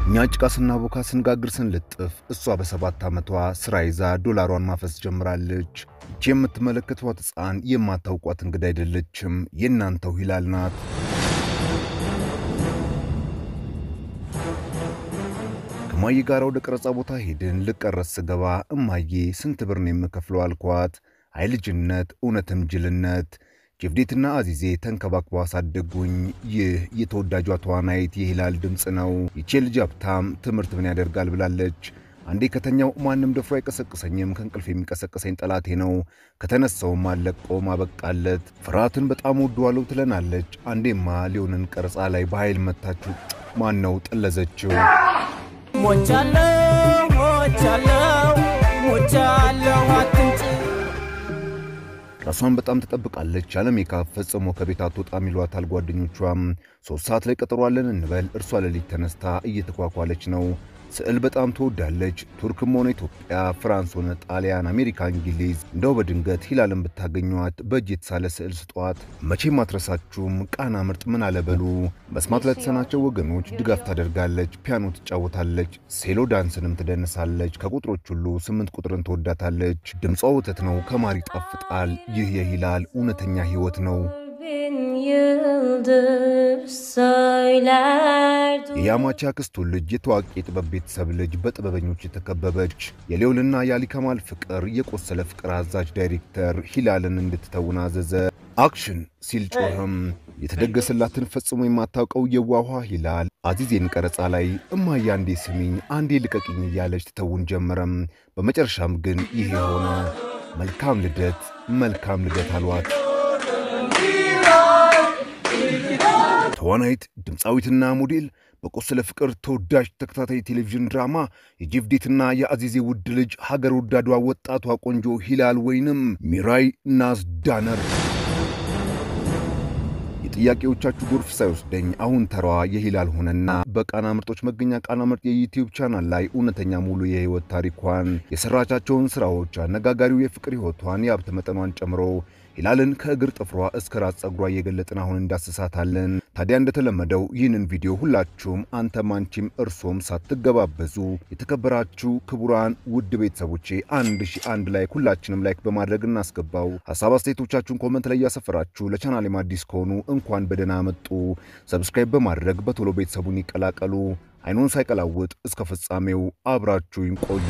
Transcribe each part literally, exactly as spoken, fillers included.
እኛ ጭቃ ስናቦካ ስንጋግር ስንልጥፍ እሷ በሰባት ዓመቷ ስራ ይዛ ዶላሯን ማፈስ ጀምራለች። ይህች የምትመለከቷት ሕፃን የማታውቋት እንግዳ አይደለችም፣ የእናንተው ሂላል ናት። ከማዬ ጋር ወደ ቀረጻ ቦታ ሄድን። ልቀረጽ ስገባ እማዬ ስንት ብር ነው የምከፍለው አልኳት። አይ ልጅነት እውነትም ጅልነት። ጀፍዴትና አዚዜ ተንከባክበው አሳደጉኝ። ይህ የተወዳጇ ተዋናይት የሂላል ድምጽ ነው። ይቺ ልጅ ሀብታም ትምህርት ምን ያደርጋል ብላለች። አንዴ ከተኛው ማንም ደፍሮ አይቀሰቅሰኝም፣ ከእንቅልፍ የሚቀሰቅሰኝ ጠላቴ ነው፣ ከተነሳውም አለቀው ማበቃለት፣ ፍርሃትን በጣም ወደዋለሁ ትለናለች። አንዴማ ሊዮንን ቀርጻ ላይ በኃይል መታችሁ ማን ነው ጠለዘችው። ሞቻለው ሞቻለው ሞቻለው አትንጭ ራሷን በጣም ተጠብቃለች። ያለ ሜካፕ ፈጽሞ ከቤት አትወጣም ይሏታል ጓደኞቿም። ሶስት ሰዓት ላይ ቀጠሯለን እንበል፣ እርሷ ለሊት ተነስታ እየተኳኳለች ነው። ስዕል በጣም ትወዳለች። ቱርክም ሆነ ኢትዮጵያ፣ ፍራንስ ሆነ ጣሊያን፣ አሜሪካ፣ እንግሊዝ። እንደው በድንገት ሂላልን ብታገኟት በእጅ የተሳለ ስዕል ስጧት፣ መቼም አትረሳችሁም። ቃና ምርጥ ምን አለበሉ። መስማት ለተሰናቸው ወገኖች ድጋፍ ታደርጋለች። ፒያኖ ትጫወታለች፣ ሴሎ ዳንስንም ትደንሳለች። ከቁጥሮች ሁሉ ስምንት ቁጥርን ትወዳታለች። ድምጿ ወተት ነው፣ ከማር ይጣፍጣል። ይህ የሂላል እውነተኛ ህይወት ነው። የያማቻ አክስቱ ልጅ የታዋቂ የጥበብ ቤተሰብ ልጅ፣ በጥበበኞች የተከበበች፣ የሊዮንና የአሊ ከማል ፍቅር የቆሰለ ፍቅር አዛዥ ዳይሬክተር ሂላልን እንድትተውን አዘዘ። አክሽን ሲል ጮህም። የተደገሰላትን ፈጽሞ የማታውቀው የዋኋ ሂላል አዚዜን ቀረጻ ላይ እማዬ አንዴ ስሚኝ አንዴ ልቀቅኝ እያለች ትተውን ጀመረም። በመጨረሻም ግን ይሄ ሆነ። መልካም ልደት መልካም ልደት አሏት። ተዋናይት ድምፃዊትና ሞዴል በቆሰለ ፍቅር ተወዳጅ ተከታታይ ቴሌቪዥን ድራማ የጀፍዴትና የአዚዜ ውድ ልጅ ሀገር ወዳዷ ወጣቷ ቆንጆ ሂላል ወይንም ሚራይ ናዝ ዳነር። የጥያቄዎቻችሁ ጎርፍ ሳይወስደኝ አሁን ተራዋ የሂላል ሆነና በቃና ምርጦች መገኛ ቃና ምርጥ የዩቲዩብ ቻናል ላይ እውነተኛ ሙሉ የህይወት ታሪኳን፣ የሰራቻቸውን ስራዎች፣ አነጋጋሪው የፍቅር ህይወቷን፣ የሀብት መጠኗን ጨምሮ ሂላልን ከእግር ጥፍሯ እስከ ራስ ጸጉሯ እየገለጥን አሁን እንዳስሳታለን። ታዲያ እንደተለመደው ይህንን ቪዲዮ ሁላችሁም አንተም አንቺም እርሶም ሳትገባበዙ የተከበራችሁ ክቡራን ውድ ቤተሰቦቼ አንድ ሺህ አንድ ላይክ ሁላችንም ላይክ በማድረግ እናስገባው። ሐሳብ አስተያየቶቻችሁን ኮሜንት ላይ ያሰፈራችሁ ለቻናሌም አዲስ ከሆኑ እንኳን በደህና መጡ። ሰብስክራይብ በማድረግ በቶሎ ቤተሰቡን ይቀላቀሉ። አይኑን ሳይቀላውጥ እስከ ፍጻሜው አብራችሁን ቆዩ።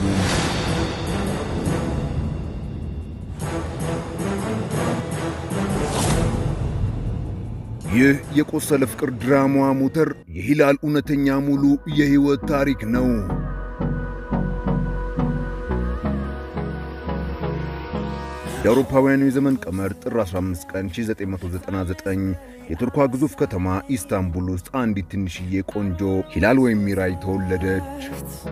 ይህ የቆሰለ ፍቅር ድራማ ሞተር የሂላል እውነተኛ ሙሉ የህይወት ታሪክ ነው። የአውሮፓውያኑ የዘመን ቀመር ጥር አስራ አምስት ቀን ሺህ ዘጠኝ መቶ ዘጠና ዘጠኝ የቱርኳ ግዙፍ ከተማ ኢስታንቡል ውስጥ አንዲት ትንሽዬ ቆንጆ ሂላል ወይም ሚራይ ተወለደች።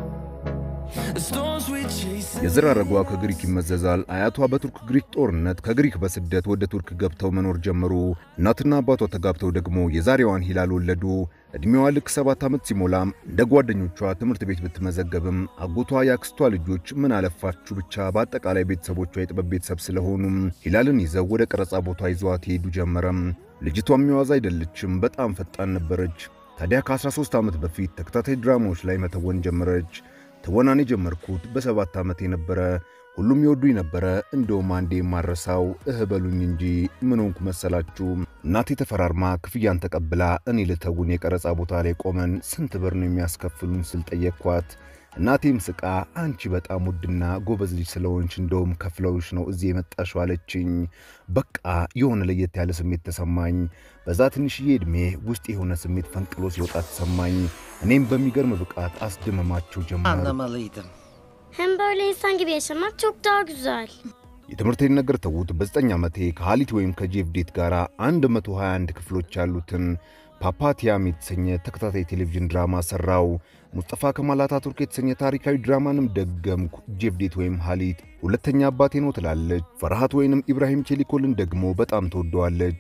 የዘር ሐረጓ ከግሪክ ይመዘዛል። አያቷ በቱርክ ግሪክ ጦርነት ከግሪክ በስደት ወደ ቱርክ ገብተው መኖር ጀመሩ። እናትና አባቷ ተጋብተው ደግሞ የዛሬዋን ሂላል ወለዱ። እድሜዋ ልክ ሰባት ዓመት ሲሞላም እንደ ጓደኞቿ ትምህርት ቤት ብትመዘገብም አጎቷ ያክስቷ ልጆች ምን አለፋችሁ ብቻ በአጠቃላይ ቤተሰቦቿ የጥበብ ቤተሰብ ስለሆኑም ሂላልን ይዘው ወደ ቀረጻ ቦታ ይዘዋት ሄዱ ጀመረም። ልጅቷም የሚዋዝ አይደለችም፣ በጣም ፈጣን ነበረች። ታዲያ ከ13 ዓመት በፊት ተከታታይ ድራማዎች ላይ መተወን ጀመረች። ትወናን የጀመርኩት በሰባት ዓመት የነበረ ሁሉም ይወዱኝ ነበረ። እንደውም አንዴ ማረሳው እህ በሉኝ እንጂ ምን ሆንኩ መሰላችሁ? እናቴ ተፈራርማ ክፍያን ተቀብላ እኔ ልተውን የቀረጻ ቦታ ላይ ቆመን ስንት ብር ነው የሚያስከፍሉን ስል ጠየቅኳት። እናቴም ስቃ አንቺ በጣም ውድና ጎበዝ ልጅ ስለሆንሽ እንደውም ከፍለውሽ ነው እዚህ የመጣሽው አለችኝ። በቃ የሆነ ለየት ያለ ስሜት ተሰማኝ። በዛ ትንሽዬ ዕድሜ ውስጥ የሆነ ስሜት ፈንቅሎ ሲወጣ ተሰማኝ። እኔም በሚገርም ብቃት አስደመማቸው ጀመር። Anlamalıydım. Hem böyle insan gibi yaşamak çok daha güzel. የትምህርቴን ነገር ተውት። በዘጠኝ ዓመቴ ከሃሊት ወይም ከጀፍዴት ጋር መቶ ሃያ አንድ ክፍሎች ያሉትን ፓፓቲያም የተሰኘ ተከታታይ ቴሌቪዥን ድራማ ሰራው። ሙስጠፋ ከማል አታቱርክ የተሰኘ ታሪካዊ ድራማንም ደገምኩ። ጀፍዴት ወይም ሃሊት ሁለተኛ አባቴ ነው ትላለች። ፈርሃት ወይንም ኢብራሂም ቼሊኮልን ደግሞ በጣም ተወደዋለች።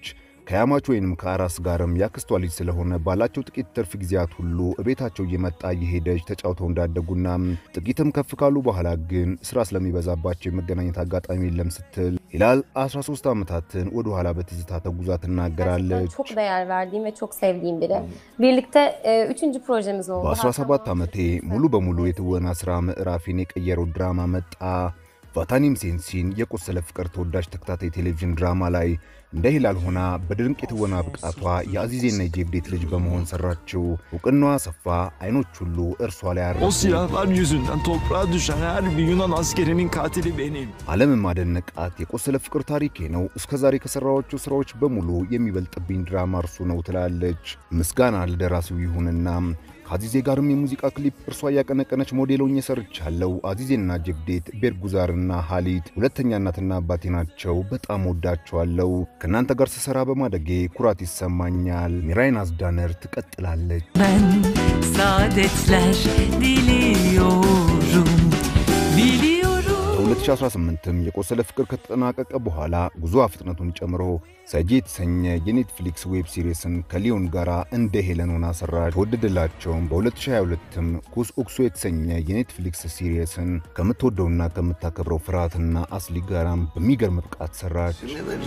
ከያማች ወይንም ከአራስ ጋርም ያክስቷ ልጅ ስለሆነ ባላቸው ጥቂት ትርፍ ጊዜያት ሁሉ እቤታቸው እየመጣ እየሄደች ተጫውተው እንዳደጉና ጥቂትም ከፍ ካሉ በኋላ ግን ስራ ስለሚበዛባቸው የመገናኘት አጋጣሚ የለም ስትል ሂላል አስራ ሶስት ዓመታትን ወደ ኋላ በትዝታ ተጉዛ ትናገራለች። Çok değer verdiğim ve çok sevdiğim biri. Birlikte üçüncü projemiz oldu. በ17 ዓመቴ ሙሉ በሙሉ የትወና ስራ ምዕራፌን የቀየረው ድራማ መጣ። ቫታኒም ሴንሲን የቆሰለ ፍቅር ተወዳጅ ተከታታይ ቴሌቪዥን ድራማ ላይ እንደ ሂላል ሆና በድንቅ የትወና ብቃቷ የአዚዜና የጄቭዴት ልጅ በመሆን ሰራችው። እውቅናዋ ሰፋ፣ አይኖች ሁሉ እርሷ ላይ አረፉ። O silahlar yüzünden toprağa düşen her bir Yunan askerinin katili benim. ዓለም ማደነቃት የቆሰለ ፍቅር ታሪኬ ነው። እስከዛሬ ከሰራዎቹ ስራዎች በሙሉ የሚበልጥብኝ ድራማ እርሱ ነው ትላለች። ምስጋና ለደራሲው ይሁንና ከአዚዜ ጋርም የሙዚቃ ክሊፕ እርሷ ያቀነቀነች ሞዴሎኝ ሰርቻለሁ። አዚዜና ጄቭዴት ቤርጉዛርና ሃሊት ሁለተኛ እናትና አባቴ ናቸው። በጣም ወዳቸዋለሁ። ከናንተ ጋር ስሰራ በማደጌ ኩራት ይሰማኛል። ሚራይ ናዝዳነር ትቀጥላለች። Ben saadetler diliyorum, biliyorum. በ2018ም የቆሰለ ፍቅር ከተጠናቀቀ በኋላ ጉዞዋ ፍጥነቱን ጨምሮ ሰጂ የተሰኘ የኔትፍሊክስ ዌብ ሲሪስን ከሊዮን ጋር እንደ ሄለን ሆና ሰራች። ተወደደላቸውም። በ2022ም ኩስ ኦክሶ የተሰኘ የኔትፍሊክስ ሲሪስን ከምትወደውና ከምታከብረው ፍርሃትና አስሊ ጋራም በሚገርም ብቃት ሰራች።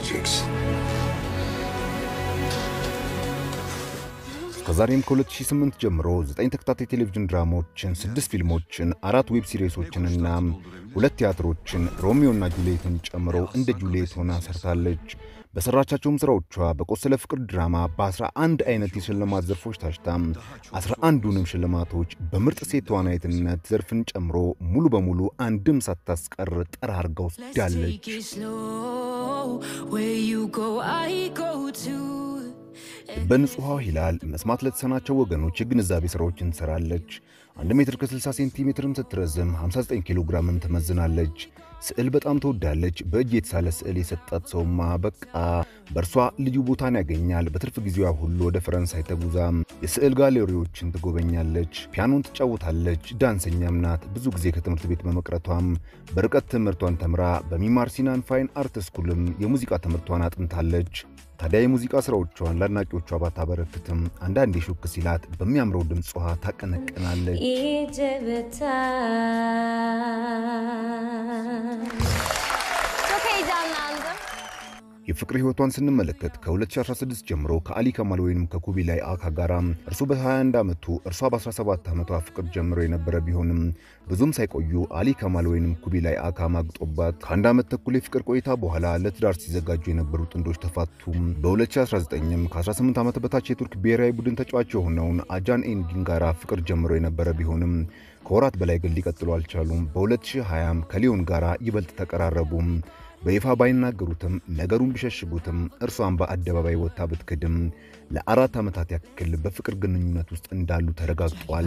ከዛሬም ከ2008 ጀምሮ ዘጠኝ ተከታታይ ቴሌቪዥን ድራማዎችን፣ ስድስት ፊልሞችን፣ አራት ዌብ ሲሪሶችንና ሁለት ቲያትሮችን ሮሚዮና ጁሊየትን ጨምሮ እንደ ጁሊየት ሆና ሰርታለች። በሰራቻቸውም ስራዎቿ በቆሰለ ፍቅር ድራማ በ11 አይነት የሽልማት ዘርፎች ታጭታ አስራ አንዱንም ሽልማቶች በምርጥ ሴት ተዋናይትነት ዘርፍን ጨምሮ ሙሉ በሙሉ አንድም ሳታስቀር ጠራርጋ ወስዳለች። በንጹሃ ሂላል መስማት ለተሰናቸው ወገኖች የግንዛቤ ስራዎችን ትሰራለች። አንድ ሜትር ከ60 ሴንቲሜትርም ስትረዝም ሃምሳ ዘጠኝ ኪሎ ግራምም ትመዝናለች። ስዕል በጣም ተወዳለች። በእጅ የተሳለ ስዕል የሰጣት ሰውማ በቃ በእርሷ ልዩ ቦታን ያገኛል። በትርፍ ጊዜዋ ሁሉ ወደ ፈረንሳይ ተጉዛ የስዕል ጋሌሪዎችን ትጎበኛለች። ፒያኖን ትጫወታለች። ዳንሰኛም ናት። ብዙ ጊዜ ከትምህርት ቤት በመቅረቷም በርቀት ትምህርቷን ተምራ በሚማር ሲናን ፋይን አርት ስኩልም የሙዚቃ ትምህርቷን አጥንታለች። ታዲያ የሙዚቃ ስራዎቿን ለአድናቂዎቿ ባታበረክትም አንዳንዴ ሹክ ሲላት በሚያምረው ድምጿ ታቀነቅናለች። Çok heyecanlandım. የፍቅር ህይወቷን ስንመለከት ከ2016 ጀምሮ ከአሊ ከማል ወይንም ከኩቢላይ አካ ጋራ እርሱ በ21 ዓመቱ እርሷ በ17 ዓመቷ ፍቅር ጀምሮ የነበረ ቢሆንም ብዙም ሳይቆዩ አሊ ከማል ወይንም ኩቢላይ አካ ማግጦባት ከአንድ ዓመት ተኩል የፍቅር ቆይታ በኋላ ለትዳር ሲዘጋጁ የነበሩ ጥንዶች ተፋቱ። በ2019ም ከ18 ዓመት በታች የቱርክ ብሔራዊ ቡድን ተጫዋች የሆነውን አጃን ኤንጊን ጋራ ፍቅር ጀምሮ የነበረ ቢሆንም ከወራት በላይ ግን ሊቀጥሉ አልቻሉም። በ2020ም ከሊዮን ጋራ ይበልጥ ተቀራረቡ። በይፋ ባይናገሩትም ነገሩን ቢሸሽጉትም እርሷን በአደባባይ ወጣ ብትክድም ለአራት ዓመታት ያክል በፍቅር ግንኙነት ውስጥ እንዳሉ ተረጋግጧል።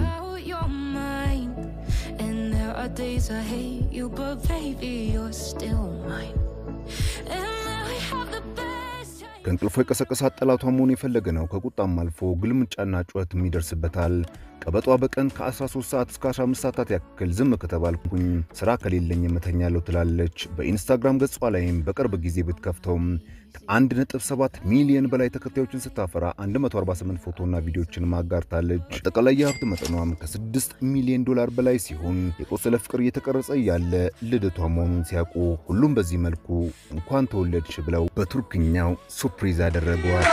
ከእንቅልፎ የቀሰቀሳት ጠላቷ መሆን የፈለገ ነው። ከቁጣም አልፎ ግልምጫና ጩኸትም ይደርስበታል። ቀበጧ በቀን ከ13 ሰዓት እስከ አስራ አምስት ሰዓታት ያክል ዝም ከተባልኩኝ ስራ ከሌለኝ የምተኛለው ትላለች። በኢንስታግራም ገጿ ላይም በቅርብ ጊዜ ብትከፍተውም ከአንድ ነጥብ ሰባት ሚሊዮን በላይ ተከታዮችን ስታፈራ አንድ መቶ አርባ ስምንት ፎቶና ቪዲዮችን ማጋርታለች። አጠቃላይ የሀብት መጠኗም ከስድስት ሚሊዮን ዶላር በላይ ሲሆን የቆሰለ ፍቅር እየተቀረጸ ያለ ልደቷ መሆኑን ሲያውቁ ሁሉም በዚህ መልኩ እንኳን ተወለድሽ ብለው በቱርክኛው ሱፕሪዝ አደረጓት።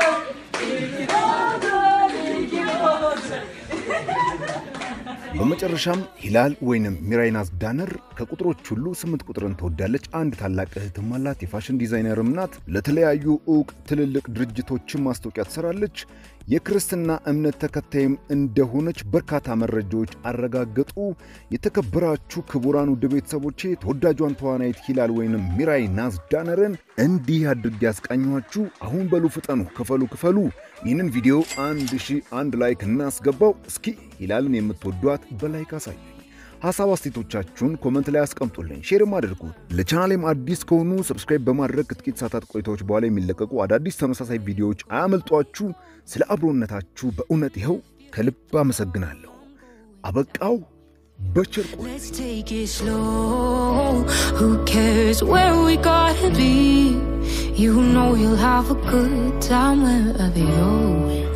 በመጨረሻም ሂላል ወይንም ሚራይ ናዝዳነር ከቁጥሮች ሁሉ ስምንት ቁጥርን ተወዳለች። አንድ ታላቅ እህትም አላት። የፋሽን ዲዛይነርም ናት። ለተለያዩ ዕውቅ ትልልቅ ድርጅቶችን ማስታወቂያ ትሰራለች። የክርስትና እምነት ተከታይም እንደሆነች በርካታ መረጃዎች አረጋገጡ። የተከበራችሁ ክቡራን ውድ ቤተሰቦቼ ተወዳጇን ተዋናይት ሂላል ወይንም ሚራይ ናዝዳነርን እንዲህ አድርጌ ያስቃኘኋችሁ። አሁን በሉ ፍጠኑ፣ ክፈሉ ክፈሉ። ይህንን ቪዲዮ አንድ ሺህ አንድ ላይክ እናስገባው። እስኪ ሂላልን የምትወዷት በላይክ አሳዩ። ሐሳብ አስተያየቶቻችሁን ኮሜንት ላይ አስቀምጡልኝ፣ ሼርም አድርጉት። ለቻናሌም አዲስ ከሆኑ ሰብስክራይብ በማድረግ ጥቂት ሰዓታት ቆይታዎች በኋላ የሚለቀቁ አዳዲስ ተመሳሳይ ቪዲዮዎች አያመልጧችሁ። ስለ አብሮነታችሁ በእውነት ይኸው ከልብ አመሰግናለሁ። አበቃው። በቸር ቆይ። Let's take it slow. Who cares where we gotta be? You know you'll have a good time wherever you're.